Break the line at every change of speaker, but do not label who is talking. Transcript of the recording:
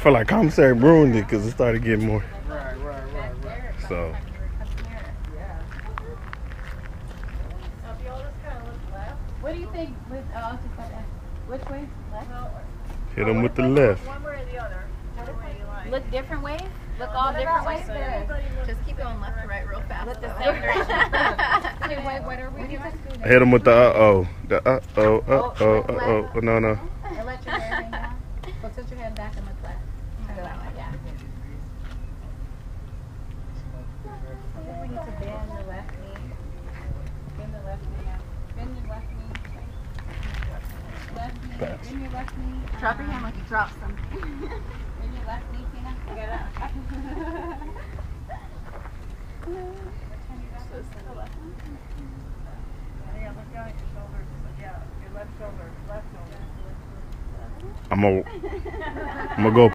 feel like commissary ruined it because it started getting more.
Right.
So.
What do you think with which way? Left?
Hit them with the left.
One way or the other. Whatever way you like.
Look different ways? Look all different ways?
Just keep going left to right real fast.
Look the same direction. Wait, what are we doing?
Hit them with the uh-oh. The uh-oh. No.
And let your hair hang down. So tilt your head back and look left. Yeah. We need to bend the left knee. Bend the left knee out. Bend your left knee. Left knee. Bend your left knee.
Drop your hand like you dropped something.
Bend your left knee, Tina. Get up.
Yeah, look down at your shoulders. Yeah, your left shoulder.
I'm gonna go